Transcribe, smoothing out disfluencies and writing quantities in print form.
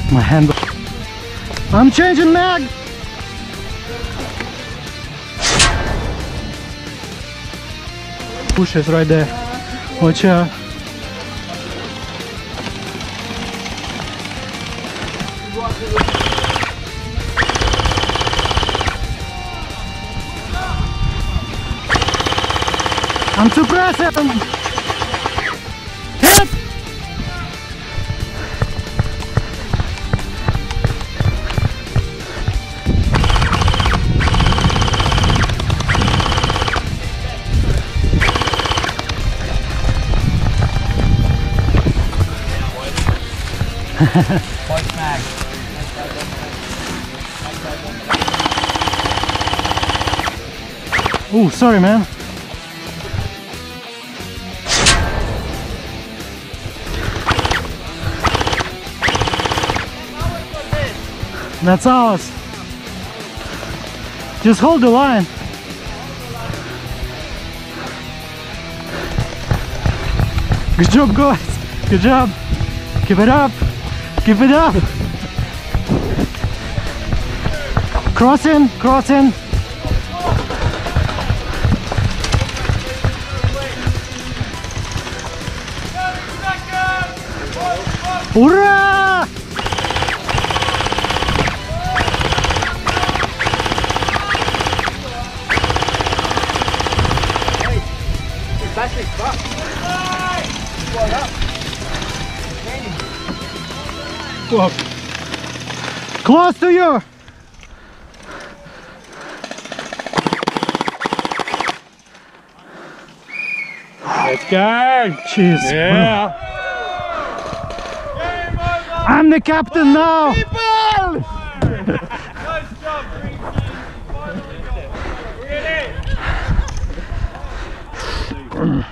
My hand. I'm changing mag. Bushes right there. Watch out. I'm too pressing. Hit. Oh, sorry, man. That's ours. Just hold the line. Good job, guys. Good job. Keep it up. Keep it up. Crossing, crossing. Hurrah! Whoa. Close to you. Let's go. Cheers. Yeah. I'm the captain now. Nice job.